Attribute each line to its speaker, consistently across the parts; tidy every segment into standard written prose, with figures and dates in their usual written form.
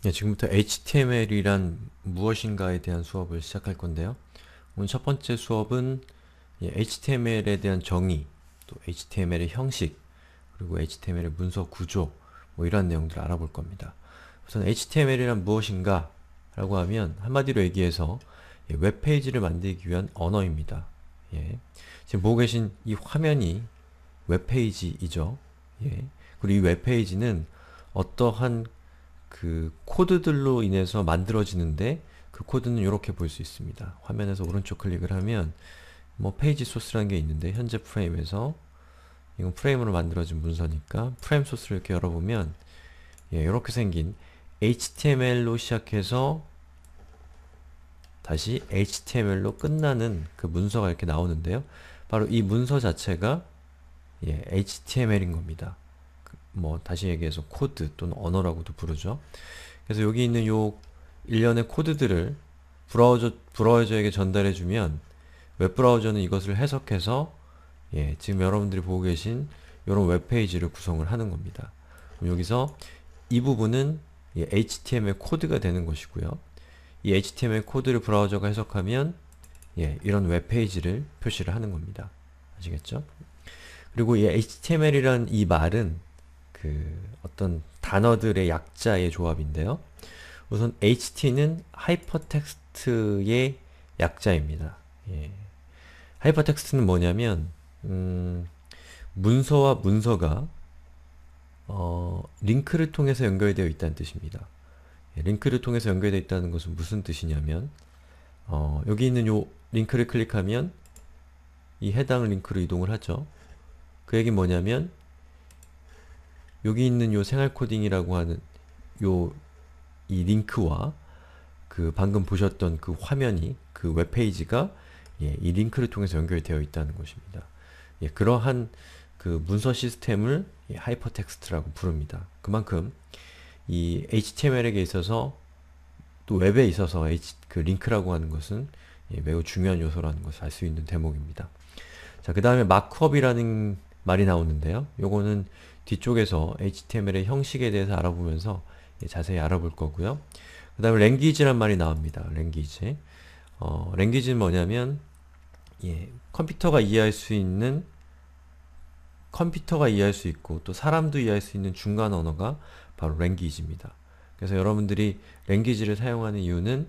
Speaker 1: 네, 지금부터 HTML이란 무엇인가에 대한 수업을 시작할 건데요. 오늘 첫 번째 수업은 HTML에 대한 정의, 또 HTML의 형식, 그리고 HTML의 문서 구조, 뭐 이런 내용들을 알아볼 겁니다. 우선 HTML이란 무엇인가 라고 하면 한마디로 얘기해서 웹페이지를 만들기 위한 언어입니다. 예. 지금 보고 계신 이 화면이 웹페이지이죠. 예. 그리고 이 웹페이지는 어떠한 그 코드들로 인해서 만들어지는데 그 코드는 이렇게 볼 수 있습니다. 화면에서 오른쪽 클릭을 하면 뭐 페이지 소스라는 게 있는데 현재 프레임에서 이건 프레임으로 만들어진 문서니까 프레임 소스를 이렇게 열어보면 이렇게 생긴 HTML로 시작해서 다시 HTML로 끝나는 그 문서가 이렇게 나오는데요. 바로 이 문서 자체가 HTML인 겁니다. 뭐 다시 얘기해서 코드 또는 언어라고도 부르죠. 그래서 여기 있는 요 일련의 코드들을 브라우저에게 전달해주면 웹브라우저는 이것을 해석해서 지금 여러분들이 보고 계신 이런 웹페이지를 구성을 하는 겁니다. 그럼 여기서 이 부분은 HTML 코드가 되는 것이고요. 이 HTML 코드를 브라우저가 해석하면 이런 웹페이지를 표시를 하는 겁니다. 아시겠죠? 그리고 이 HTML이란 이 말은 그 어떤 단어들의 약자의 조합인데요. 우선 HT는 하이퍼텍스트의 약자입니다. 하이퍼텍스트는 뭐냐면 문서와 문서가 링크를 통해서 연결되어 있다는 뜻입니다. 링크를 통해서 연결되어 있다는 것은 무슨 뜻이냐면 여기 있는 요 링크를 클릭하면 이 해당 링크로 이동을 하죠. 그 얘기는 뭐냐면 여기 있는 요 생활코딩이라고 하는 이 링크와 그 방금 보셨던 그 화면이 그 웹페이지가 이 링크를 통해서 연결되어 있다는 것입니다. 그러한 그 문서 시스템을 하이퍼텍스트라고 부릅니다. 그만큼 이 HTML에게 있어서 또 웹에 있어서 그 링크라고 하는 것은 매우 중요한 요소라는 것을 알 수 있는 대목입니다. 자, 그 다음에 마크업이라는 말이 나오는데요. 요거는 뒤쪽에서 HTML의 형식에 대해서 알아보면서 자세히 알아볼 거고요. 그 다음에 랭귀지란 말이 나옵니다. 랭귀지. 랭귀지는 뭐냐면 컴퓨터가 이해할 수 있는 컴퓨터가 이해할 수 있고 또 사람도 이해할 수 있는 중간 언어가 바로 랭귀지입니다. 그래서 여러분들이 랭귀지를 사용하는 이유는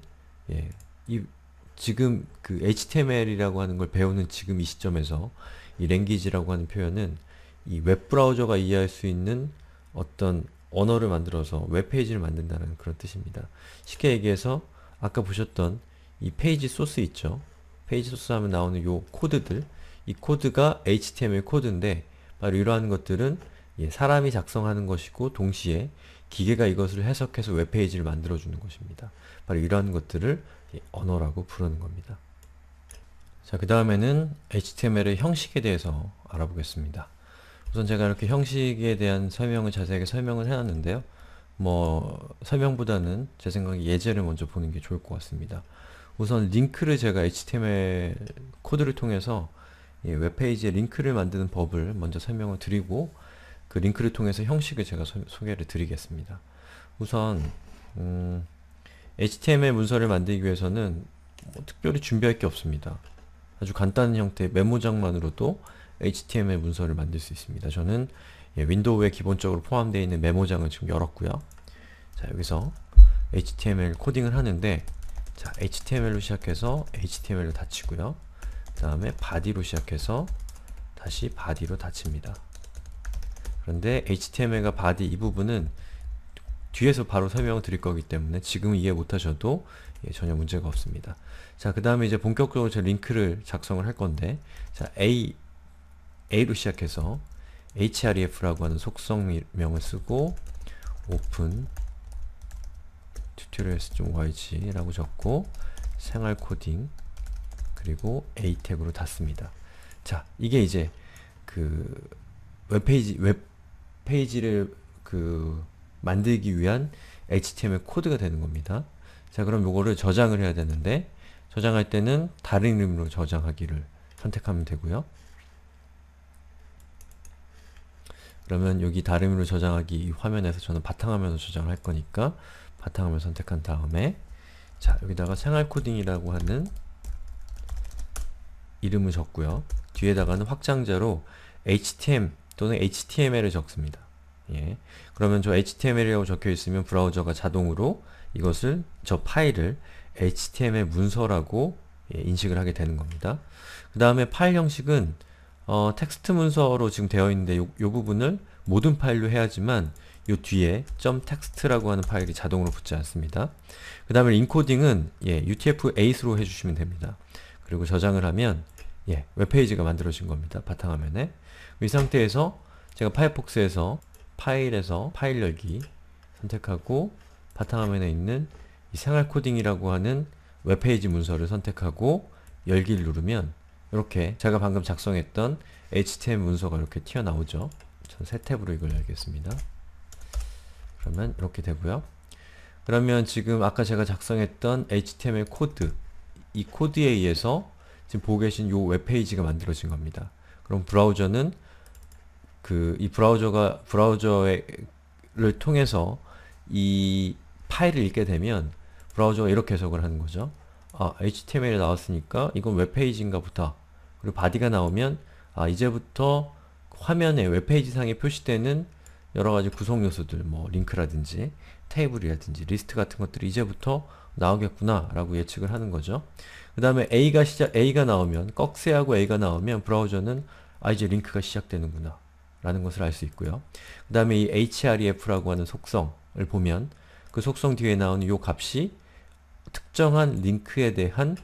Speaker 1: 지금 그 HTML이라고 하는 걸 배우는 지금 이 시점에서 이 랭귀지라고 하는 표현은 이 웹브라우저가 이해할 수 있는 어떤 언어를 만들어서 웹페이지를 만든다는 그런 뜻입니다. 쉽게 얘기해서 아까 보셨던 이 페이지 소스 있죠? 페이지 소스 하면 나오는 요 코드들, 이 코드가 HTML 코드인데 바로 이러한 것들은 사람이 작성하는 것이고 동시에 기계가 이것을 해석해서 웹페이지를 만들어주는 것입니다. 바로 이러한 것들을 언어라고 부르는 겁니다. 자, 그 다음에는 HTML의 형식에 대해서 알아보겠습니다. 우선 제가 이렇게 형식에 대한 설명을 자세하게 설명을 해놨는데요. 뭐 설명보다는 제 생각에 예제를 먼저 보는 게 좋을 것 같습니다. 우선 링크를 제가 HTML 코드를 통해서 웹페이지에 링크를 만드는 법을 먼저 설명을 드리고 그 링크를 통해서 형식을 제가 소개를 드리겠습니다. 우선 HTML 문서를 만들기 위해서는 뭐 특별히 준비할 게 없습니다. 아주 간단한 형태의 메모장만으로도 HTML 문서를 만들 수 있습니다. 저는 윈도우에 기본적으로 포함되어 있는 메모장을 지금 열었고요. 자, 여기서 HTML 코딩을 하는데 자, HTML로 시작해서 HTML로 닫히고요. 그 다음에 body로 시작해서 다시 body로 닫힙니다. 그런데 HTML과 body 이 부분은 뒤에서 바로 설명을 드릴 거기 때문에 지금은 이해 못하셔도 전혀 문제가 없습니다. 자, 그 다음에 이제 본격적으로 제 링크를 작성을 할 건데 자, A로 시작해서 href라고 하는 속성명을 쓰고 open tutorials.yg 라고 적고 생활코딩 그리고 A 태그로 닫습니다. 자, 이게 이제 그 웹페이지를 만들기 위한 HTML 코드가 되는 겁니다. 자, 그럼 요거를 저장을 해야 되는데 저장할 때는 다른 이름으로 저장하기를 선택하면 되고요. 그러면 여기 다른 이름으로 저장하기 이 화면에서 저는 바탕화면으로 저장을 할 거니까 바탕화면 선택한 다음에 자, 여기다가 생활 코딩이라고 하는 이름을 적고요. 뒤에다가는 확장자로 HTML 또는 HTML을 적습니다. 예. 그러면 저 HTML이라고 적혀 있으면 브라우저가 자동으로 이것을, 저 파일을 HTML 문서라고 인식을 하게 되는 겁니다. 그 다음에 파일 형식은 텍스트 문서로 지금 되어 있는데 요 부분을 모든 파일로 해야지만 요 뒤에 .text라고 하는 파일이 자동으로 붙지 않습니다. 그 다음에 인코딩은 UTF-8로 해주시면 됩니다. 그리고 저장을 하면 웹페이지가 만들어진 겁니다. 바탕화면에. 이 상태에서 제가 파이어폭스에서 파일에서 파일 열기 선택하고 바탕화면에 있는 이 생활 코딩이라고 하는 웹페이지 문서를 선택하고 열기를 누르면 이렇게 제가 방금 작성했던 HTML 문서가 이렇게 튀어나오죠. 전 새 탭으로 이걸 열겠습니다. 그러면 이렇게 되고요. 그러면 지금 아까 제가 작성했던 HTML 코드, 이 코드에 의해서 지금 보고 계신 요 웹페이지가 만들어진 겁니다. 그럼 브라우저는 이 브라우저를 통해서 이 파일을 읽게 되면 브라우저가 이렇게 해석을 하는 거죠. HTML이 나왔으니까 이건 웹페이지인가 보다. 그리고 바디가 나오면 이제부터 화면에 웹페이지 상에 표시되는 여러가지 구성 요소들, 뭐 링크라든지 테이블이라든지 리스트 같은 것들이 이제부터 나오겠구나 라고 예측을 하는 거죠. 그 다음에 A가 나오면, 꺽쇠하고 A가 나오면 브라우저는 이제 링크가 시작되는구나 라는 것을 알 수 있고요. 그 다음에 이 href라고 하는 속성을 보면 그 속성 뒤에 나오는 요 값이 특정한 링크에 대한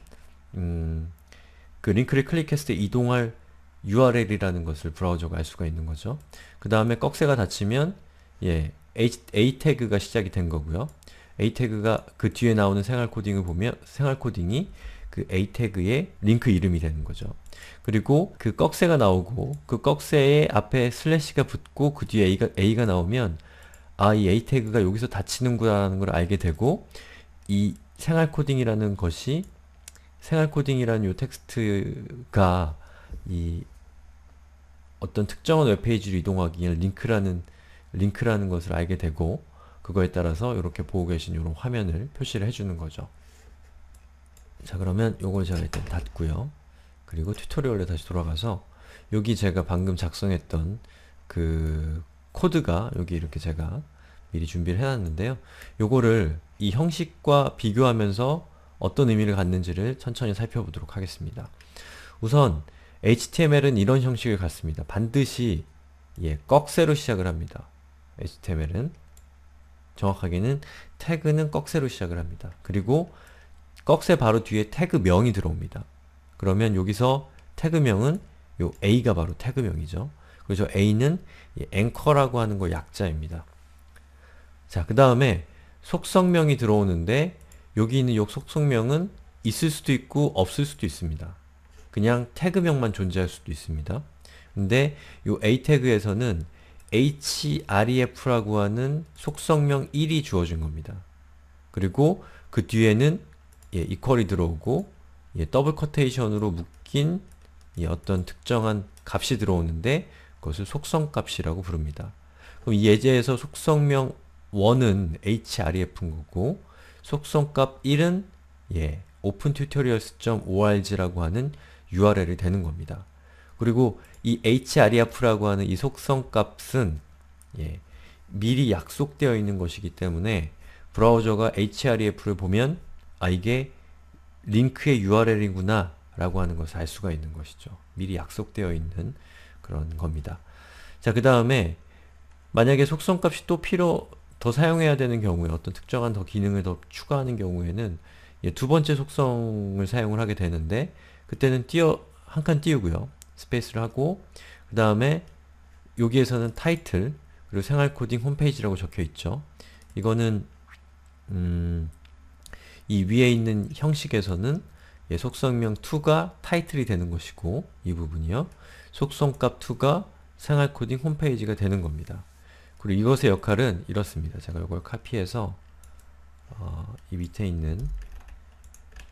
Speaker 1: 그 링크를 클릭했을 때 이동할 URL이라는 것을 브라우저가 알 수가 있는 거죠. 그 다음에 꺽쇠가 닫히면 A 태그가 시작이 된 거고요. A 태그가 그 뒤에 나오는 생활 코딩을 보면 생활 코딩이 그 A 태그의 링크 이름이 되는 거죠. 그리고 그 꺽쇠가 나오고 그 꺽쇠의 앞에 슬래시가 붙고 그 뒤에 A가 나오면 이 A 태그가 여기서 닫히는구나라는 걸 알게 되고 이 생활 코딩이라는 것이 생활 코딩이라는 요 텍스트가 이 어떤 특정한 웹페이지로 이동하기 위한 링크라는 것을 알게 되고 그거에 따라서 이렇게 보고 계신 이런 화면을 표시를 해주는 거죠. 자, 그러면 요걸 제가 일단 닫고요. 그리고 튜토리얼에 다시 돌아가서 여기 제가 방금 작성했던 그 코드가 여기 이렇게 제가 미리 준비를 해놨는데요. 요거를 이 형식과 비교하면서 어떤 의미를 갖는지를 천천히 살펴보도록 하겠습니다. 우선 HTML은 이런 형식을 갖습니다. 반드시 꺽쇠로 시작을 합니다. HTML은 정확하게는 태그는 꺽쇠로 시작을 합니다. 그리고 꺽쇠 바로 뒤에 태그명이 들어옵니다. 그러면 여기서 태그명은 요 A가 바로 태그명이죠. 그래서 A는 앵커라고 하는 거 약자입니다. 자, 그 다음에 속성명이 들어오는데 여기 있는 요 속성명은 있을 수도 있고 없을 수도 있습니다. 그냥 태그명만 존재할 수도 있습니다. 근데 요 A 태그에서는 href라고 하는 속성명 1이 주어진 겁니다. 그리고 그 뒤에는 이퀄이 들어오고 더블 커테이션으로 묶인 어떤 특정한 값이 들어오는데 그것을 속성값이라고 부릅니다. 그럼 이 예제에서 속성명 1은 href인 거고 속성값 1은 opentutorials.org라고 하는 URL이 되는 겁니다. 그리고 이 href라고 하는 이 속성값은 미리 약속되어 있는 것이기 때문에 브라우저가 href를 보면 이게 링크의 URL이구나 라고 하는 것을 알 수가 있는 것이죠. 미리 약속되어 있는 그런 겁니다. 자, 그 다음에 만약에 속성값이 또 더 사용해야 되는 경우에 어떤 특정한 기능을 더 추가하는 경우에는 두 번째 속성을 사용을 하게 되는데 그때는 한 칸 띄우고요. 스페이스를 하고 그 다음에 여기에서는 타이틀 그리고 생활코딩 홈페이지라고 적혀 있죠. 이거는 이 위에 있는 형식에서는 속성명 2가 타이틀이 되는 것이고 이 부분이요. 속성값 2가 생활코딩 홈페이지가 되는 겁니다. 그리고 이것의 역할은 이렇습니다. 제가 이걸 카피해서 이 밑에 있는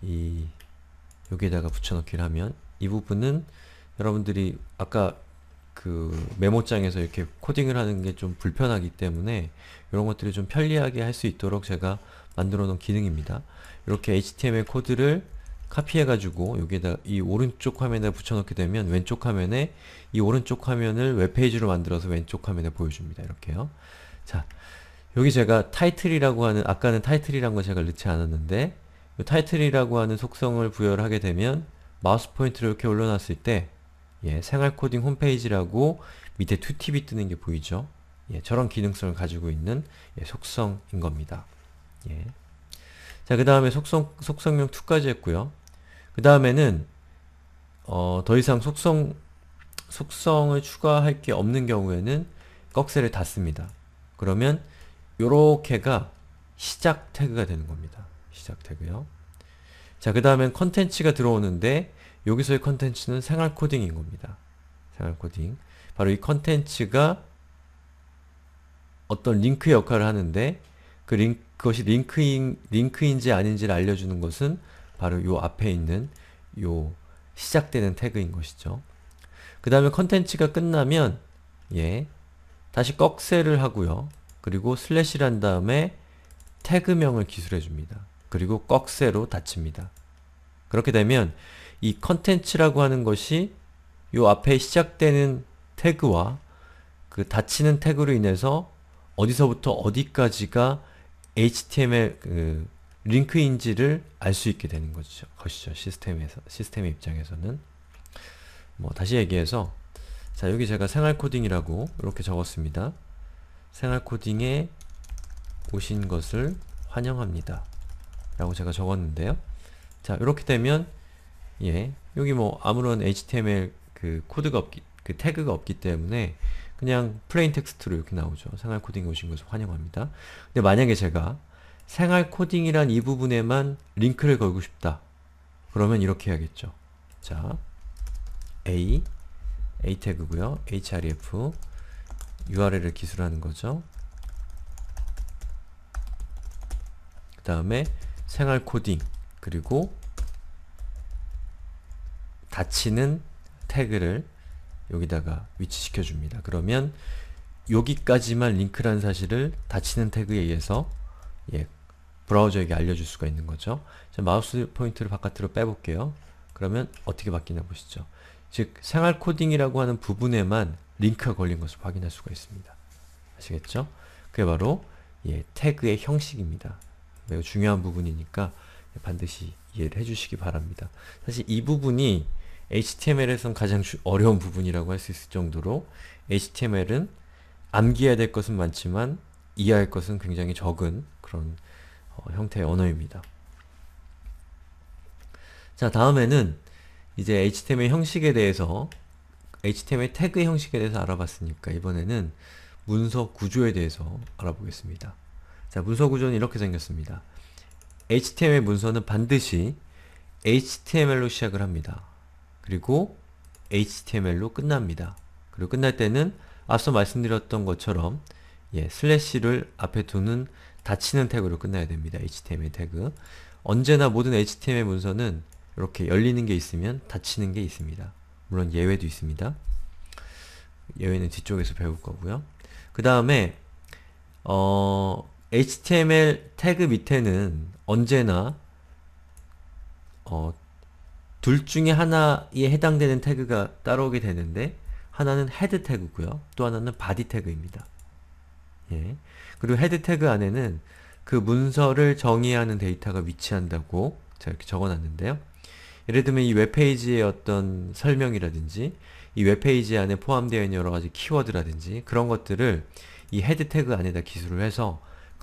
Speaker 1: 여기에다가 붙여넣기를 하면 이 부분은 여러분들이 아까 그 메모장에서 이렇게 코딩을 하는 게 좀 불편하기 때문에 이런 것들을 좀 편리하게 할 수 있도록 제가 만들어 놓은 기능입니다. 이렇게 HTML 코드를 카피해 가지고 여기에다 이 오른쪽 화면에 붙여놓게 되면 왼쪽 화면에 이 오른쪽 화면을 웹페이지로 만들어서 왼쪽 화면에 보여줍니다. 이렇게요. 자, 여기 제가 타이틀이라고 하는, 아까는 타이틀이란 거 제가 넣지 않았는데 이 타이틀이라고 하는 속성을 부여를 하게 되면 마우스 포인트를 이렇게 올려놨을 때 예, 생활 코딩 홈페이지라고 밑에 2팁이 뜨는 게 보이죠? 예, 저런 기능성을 가지고 있는 예, 속성인 겁니다. 예. 자, 그 다음에 속성명 2까지 했고요. 그 다음에는 더 이상 속성을 추가할 게 없는 경우에는 꺽쇠를 닫습니다. 그러면 요렇게가 시작 태그가 되는 겁니다. 시작 태그요. 자, 그 다음엔 컨텐츠가 들어오는데 여기서의 컨텐츠는 생활 코딩인 겁니다. 생활 코딩. 바로 이 컨텐츠가 어떤 링크 역할을 하는데 그것이 링크인지 아닌지를 알려주는 것은 바로 요 앞에 있는 요 시작되는 태그인 것이죠. 그 다음에 컨텐츠가 끝나면 예, 다시 꺽쇠를 하고요. 그리고 슬래시란 다음에 태그명을 기술해 줍니다. 그리고 꺽쇠로 닫힙니다. 그렇게 되면 이 컨텐츠라고 하는 것이 요 앞에 시작되는 태그와 그 닫히는 태그로 인해서 어디서부터 어디까지가 HTML 링크인지를 알 수 있게 되는 것이죠. 시스템의 입장에서는. 뭐 다시 얘기해서 자, 여기 제가 생활 코딩이라고 이렇게 적었습니다. 생활 코딩에 오신 것을 환영합니다. 라고 제가 적었는데요. 자, 이렇게 되면 예, 여기 뭐 아무런 HTML 그 태그가 없기 때문에 그냥 플레인 텍스트로 이렇게 나오죠. 생활 코딩에 오신 것을 환영합니다. 근데 만약에 제가 생활 코딩이란 이 부분에만 링크를 걸고 싶다. 그러면 이렇게 해야겠죠. 자, A 태그고요. href URL을 기술하는 거죠. 그 다음에 생활 코딩 그리고 닫히는 태그를 여기다가 위치시켜 줍니다. 그러면 여기까지만 링크라는 사실을 닫히는 태그에 의해서 예, 브라우저에게 알려줄 수가 있는 거죠. 자, 마우스 포인트를 바깥으로 빼볼게요. 그러면 어떻게 바뀌나 보시죠. 즉 생활 코딩이라고 하는 부분에만 링크가 걸린 것을 확인할 수가 있습니다. 아시겠죠? 그게 바로 예, 태그의 형식입니다. 매우 중요한 부분이니까 반드시 이해를 해주시기 바랍니다. 사실 이 부분이 HTML에선 가장 어려운 부분이라고 할 수 있을 정도로 HTML은 암기해야 될 것은 많지만 이해할 것은 굉장히 적은 그런 형태의 언어입니다. 자, 다음에는 이제 HTML 형식에 대해서 HTML 태그 형식에 대해서 알아봤으니까 이번에는 문서 구조에 대해서 알아보겠습니다. 자, 문서 구조는 이렇게 생겼습니다. HTML 문서는 반드시 HTML로 시작을 합니다. 그리고 HTML로 끝납니다. 그리고 끝날 때는 앞서 말씀드렸던 것처럼 예, 슬래시를 앞에 두는 닫히는 태그로 끝나야 됩니다. HTML 태그. 언제나 모든 HTML 문서는 이렇게 열리는 게 있으면 닫히는 게 있습니다. 물론 예외도 있습니다. 예외는 뒤쪽에서 배울 거고요. 그 다음에 HTML 태그 밑에는 언제나 둘 중에 하나에 해당되는 태그가 따라오게 되는데 하나는 헤드 태그고요. 또 하나는 바디 태그입니다. 예. 그리고 헤드 태그 안에는 그 문서를 정의하는 데이터가 위치한다고 제가 이렇게 적어놨는데요. 예를 들면 이 웹페이지의 어떤 설명이라든지 이 웹페이지 안에 포함되어 있는 여러가지 키워드라든지 그런 것들을 이 헤드 태그 안에다 기술을 해서 그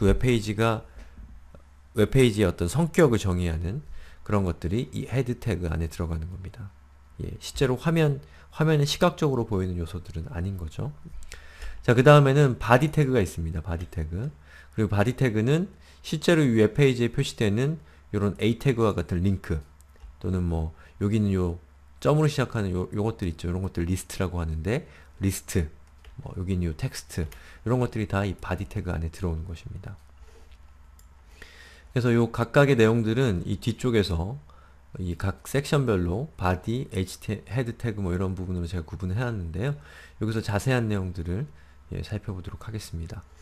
Speaker 1: 웹페이지의 어떤 성격을 정의하는 그런 것들이 이 헤드 태그 안에 들어가는 겁니다. 예, 실제로 화면에 시각적으로 보이는 요소들은 아닌 거죠. 자, 그 다음에는 바디 태그가 있습니다. 바디 태그. 그리고 바디 태그는 실제로 이 웹페이지에 표시되는 이런 A 태그와 같은 링크 또는 뭐 여기 있는 요 점으로 시작하는 요것들 있죠. 이런 것들 리스트라고 하는데 리스트, 뭐 여기 있는 요 텍스트 이런 것들이 다 이 바디 태그 안에 들어오는 것입니다. 그래서 요 각각의 내용들은 이 뒤쪽에서 이 각 섹션별로 body, 헤드 태그 뭐 이런 부분으로 제가 구분을 해놨는데요. 여기서 자세한 내용들을 살펴보도록 하겠습니다.